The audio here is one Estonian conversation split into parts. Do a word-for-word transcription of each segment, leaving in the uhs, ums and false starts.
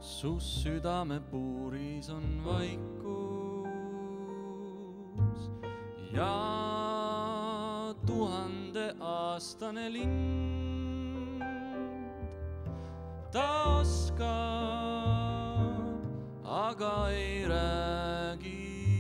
Su südame puuris on vaikus ja tuhandeaastane lind. Ta oskab, aga ei räägi.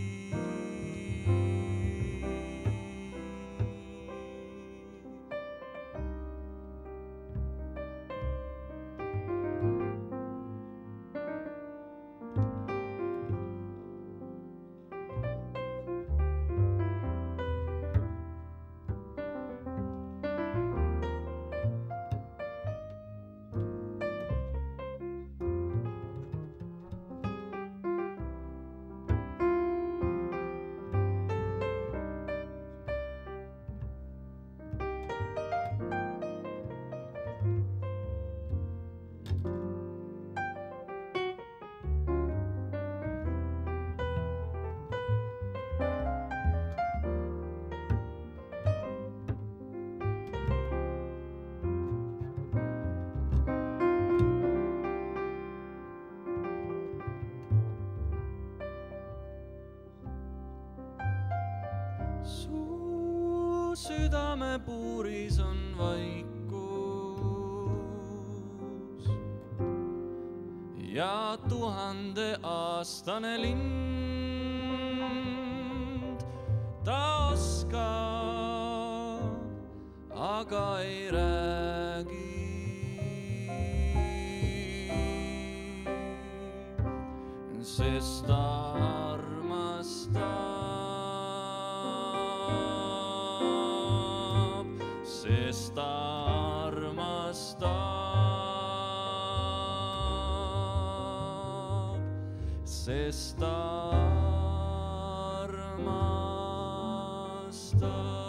Su südame puuris on vaikus ja tuhandeaastane lind. Ta oskab, aga ei räägi. Sest ta armastab, sest ta armastab, sest ta armastab.